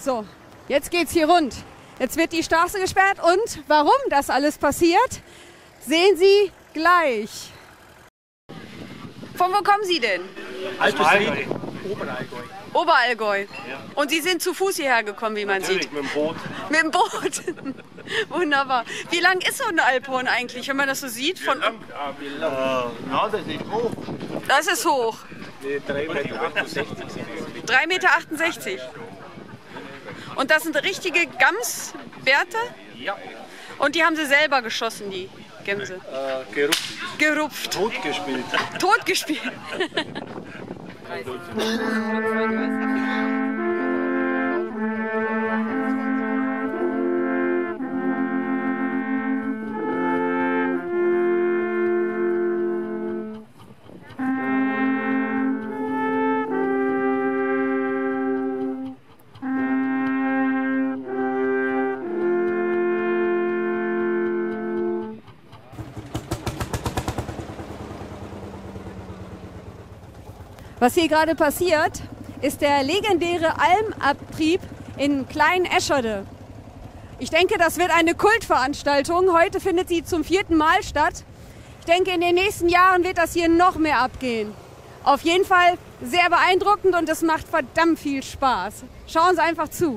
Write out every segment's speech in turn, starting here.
So, jetzt geht's hier rund. Jetzt wird die Straße gesperrt und warum das alles passiert, sehen Sie gleich. Von wo kommen Sie denn? Oberallgäu. Oberallgäu. Oberallgäu. Ja. Und Sie sind zu Fuß hierher gekommen, wie man Natürlich, sieht? mit dem Boot. Mit dem Boot. Wunderbar. Wie lang ist so ein Alphorn eigentlich, wenn man das so sieht? Von Ja, das ist hoch. das ist hoch. 3,68 Meter. 3,68 Meter. Und das sind richtige Gamsbärte? Ja. Und die haben Sie selber geschossen, die Gämse? Gerupft. Gerupft. Totgespielt. Totgespielt. Was hier gerade passiert, ist der legendäre Almabtrieb in Klein-Eschede. Ich denke, das wird eine Kultveranstaltung. Heute findet sie zum 4. Mal statt. Ich denke, in den nächsten Jahren wird das hier noch mehr abgehen. Auf jeden Fall sehr beeindruckend und es macht verdammt viel Spaß. Schauen Sie einfach zu.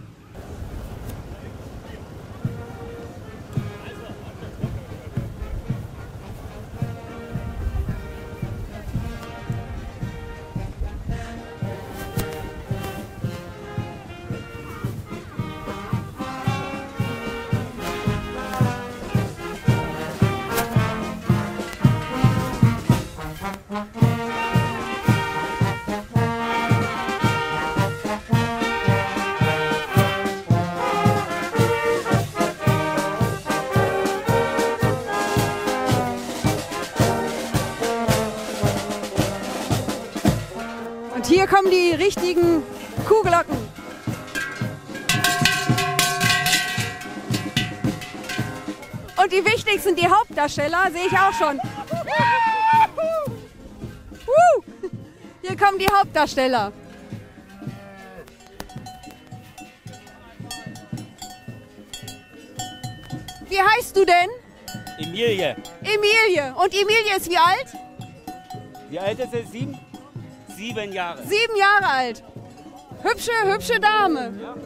Und hier kommen die richtigen Kuhglocken. Und die wichtigsten, die Hauptdarsteller, sehe ich auch schon. Hier kommen die Hauptdarsteller. Wie heißt du denn? Emilie. Emilie. Und Emilie ist wie alt? Wie alt ist sie? 7 Jahre. 7 Jahre alt. Hübsche Dame. Ja.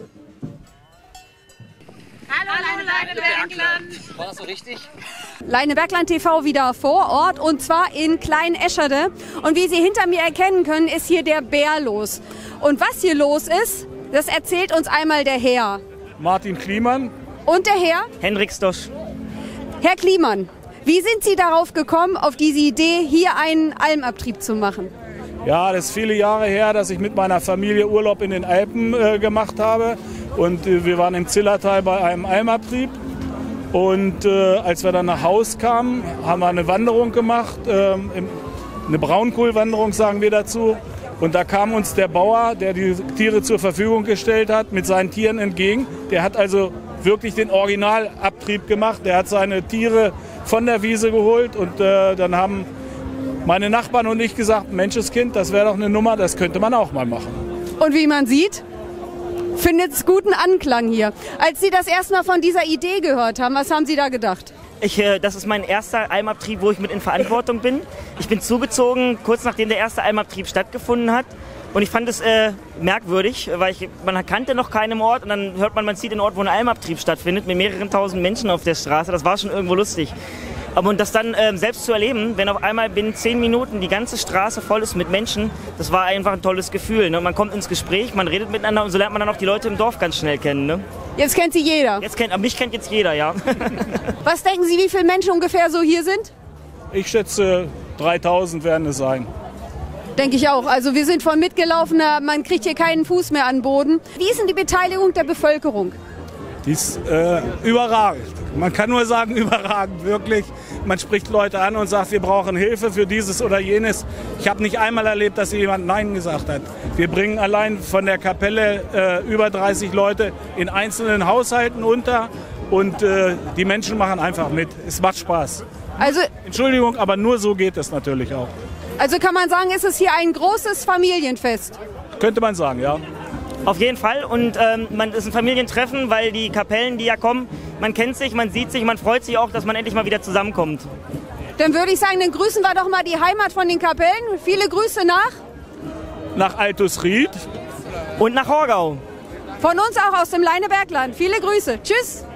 Hallo, Leine Bergland. War das so richtig? Leine Bergland TV wieder vor Ort und zwar in Klein-Eschede. Und wie Sie hinter mir erkennen können, ist hier der Bär los. Und was hier los ist, das erzählt uns einmal der Herr. Martin Kliemann. Und der Herr? Henrik Stosch. Herr Kliemann, wie sind Sie darauf gekommen, auf diese Idee, hier einen Almabtrieb zu machen? Ja, das ist viele Jahre her, dass ich mit meiner Familie Urlaub in den Alpen gemacht habe. Und wir waren im Zillertal bei einem Almabtrieb. Und als wir dann nach Haus kamen, haben wir eine Wanderung gemacht, eine Braunkohlwanderung sagen wir dazu. Und da kam uns der Bauer, der die Tiere zur Verfügung gestellt hat, mit seinen Tieren entgegen. Der hat also wirklich den Originalabtrieb gemacht. Der hat seine Tiere von der Wiese geholt und dann haben meine Nachbarn und ich gesagt, Menscheskind, das wäre doch eine Nummer, das könnte man auch mal machen. Und wie man sieht, findet es guten Anklang hier. Als Sie das erste Mal von dieser Idee gehört haben, was haben Sie da gedacht? Das ist mein erster Almabtrieb, wo ich mit in Verantwortung bin. Ich bin zugezogen, kurz nachdem der erste Almabtrieb stattgefunden hat. Und ich fand es merkwürdig, weil man kannte noch keinen Ort und dann hört man, man sieht den Ort, wo ein Almabtrieb stattfindet, mit mehreren tausend Menschen auf der Straße. Das war schon irgendwo lustig. Aber und das dann selbst zu erleben, wenn auf einmal binnen 10 Minuten die ganze Straße voll ist mit Menschen, das war einfach ein tolles Gefühl. Ne? Man kommt ins Gespräch, man redet miteinander und so lernt man dann auch die Leute im Dorf ganz schnell kennen. Ne? Jetzt kennt Sie jeder. Mich kennt jetzt jeder, ja. Was denken Sie, wie viele Menschen ungefähr so hier sind? Ich schätze, 3000 werden es sein. Denke ich auch. Also wir sind voll mitgelaufen, man kriegt hier keinen Fuß mehr an den Boden. Wie ist denn die Beteiligung der Bevölkerung? Die ist überragend. Man kann nur sagen, überragend, wirklich. Man spricht Leute an und sagt, wir brauchen Hilfe für dieses oder jenes. Ich habe nicht einmal erlebt, dass jemand Nein gesagt hat. Wir bringen allein von der Kapelle über 30 Leute in einzelnen Haushalten unter und die Menschen machen einfach mit. Es macht Spaß. Also, Entschuldigung, aber nur so geht es natürlich auch. Also kann man sagen, ist es hier ein großes Familienfest? Könnte man sagen, ja. Auf jeden Fall und man ist ein Familientreffen, weil die Kapellen, die ja kommen, man kennt sich, man sieht sich, man freut sich auch, dass man endlich mal wieder zusammenkommt. Dann würde ich sagen, dann grüßen wir doch mal die Heimat von den Kapellen. Viele Grüße nach Altusried und nach Horgau. Von uns auch aus dem Leinebergland. Viele Grüße. Tschüss.